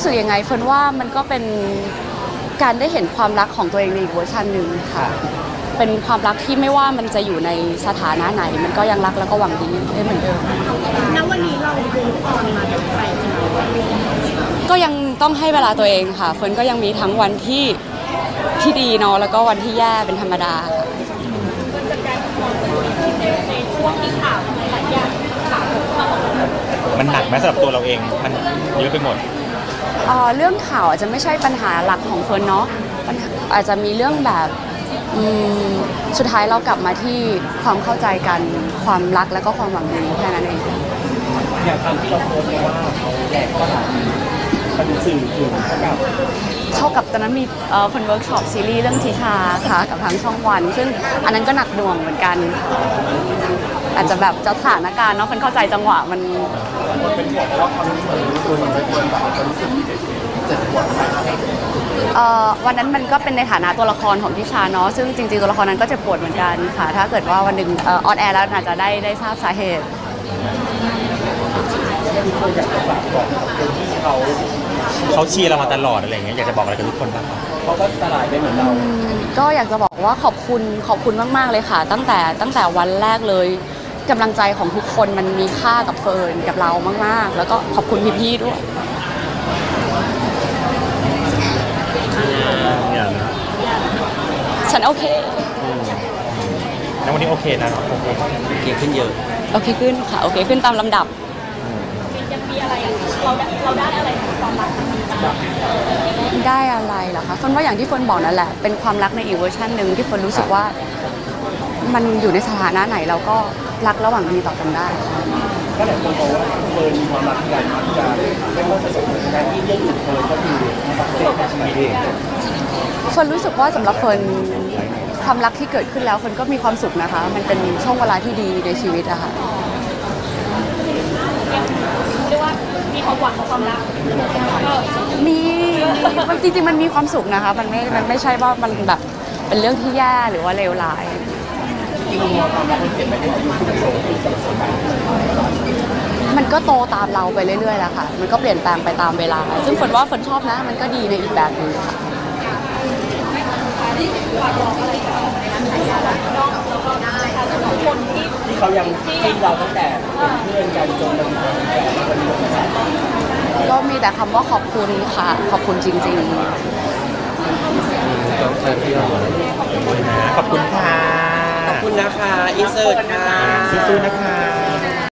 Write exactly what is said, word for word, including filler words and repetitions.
รู้สึกยังไงเฟิร์นว่ามันก็เป็นการได้เห็นความรักของตัวเองในอีกเวอร์ชันหนึ่งค่ะเป็นความรักที่ไม่ว่ามันจะอยู่ในสถานะไหนมันก็ยังรักแล้วก็หวังดีได้เหมือนเดิมณวันนี้เราดูออนมาเป็นใครก็ยังต้องให้เวลาตัวเองค่ะเฟิร์นก็ยังมีทั้งวันที่ที่ดีเนาะแล้วก็วันที่แย่เป็นธรรมดาค่ะในช่วงที่ข่าวหลายอย่างข่าวมันหนักไหมสำหรับตัวเราเองมันเยอะไปหมดเรื่องข่าวอาจจะไม่ใช่ปัญหาหลักของเฟิร์นเนาะอาจจะมีเรื่องแบบสุดท้ายเรากลับมาที่ความเข้าใจกันความรักและก็ความหวังดีแค่นั้นเองอย่างคำที่เราโพสต์ว่าเขาแยกก็เป็นสื่อถึงเท่ากับเท่ากับตอนนั้นมีคนเวิร์กช็อปซีรีส์เรื่องทิชาค่ะกับทางช่องวันซึ่งอันนั้นก็หนักหน่วงเหมือนกันอาจจะแบบสถานการณ์เนาะคนเข้าใจจังหวะมันเป็นห่วงเพราะว่าความรู้สึกตัวมันไม่ควรแบบความรู้สึกเจ็บปวดมากวันนั้นมันก็เป็นในฐานะตัวละครของทิชาเนาะซึ่งจริงๆตัวละครนั้นก็เจ็บปวดเหมือนกันค่ะถ้าเกิดว่าวันหนึ่งออนแอร์แล้วอาจจะได้ได้ทราบสาเหตุอยากจะฝากบอกคนที่เขาเขาเชียร์เรามาตลอดอะไรอย่างเงี้ยอยากจะบอกอะไรกับทุกคนบ้างเขาก็สลายไปเหมือนเราก็อยากจะบอกว่าขอบคุณขอบคุณมากๆเลยค่ะตั้งแต่ตั้งแต่วันแรกเลยกำลังใจของทุกคนมันมีค่ากับเฟิร์นกับเรามากๆแล้วก็ขอบคุณพี่ๆด้วยฉันโอเคแล้ววันนี้โอเคนะโอเคโอเคขึ้นเยอะโอเคขึ้นค่ะโอเคขึ้นตามลำดับยังมีอะไรเราเราได้อะไรจากความรักได้อะไรเหรอคะเฟิร์นว่าอย่างที่เฟิร์นบอกนั่นแหละเป็นความรักในอีกเวอร์ชันหนึ่งที่เฟิร์นรู้สึกว่ามันอยู่ในสถานะไหนเราก็รักระหว่างดีต่อกันได้ก็หลายคนบอกว่าเฟิร์นมีความรักที่ใหญ่มากจะไม่ว่าจะสมบูรณ์การที่เรื่องอื่นเฟิร์นก็คือสักเซสใช่ไหมเองเฟิร์นรู้สึกว่าสำหรับเฟิร์นความรักที่เกิดขึ้นแล้วเฟิร์นก็มีความสุขนะคะมันเป็นช่วงเวลาที่ดีในชีวิตอะค่ะเรียกว่ามีความหวังของความรักมีมันจริงๆมันมีความสุขนะคะมันไม่มันไม่ใช่ว่ามันแบบเป็นเรื่องที่แย่หรือว่าเลวร้ายมันก็โตตามเราไปเรื่อยๆแล้วค่ะมันก็เปลี่ยนแปลงไปตามเวลาซึ่งฝนว่าฝนชอบนะมันก็ดีในอีกแบบนึงค่ะที่เขายังที่เราตั้งแต่เพื่อนกันจนมาถึงวันนี้ก็มีแต่คำว่าขอบคุณค่ะขอบคุณจริงๆต้องใช้ที่เราขอบคุณค่ะขอบคุณนะคะอินเสิร์ตค่ะสู้ๆนะคะ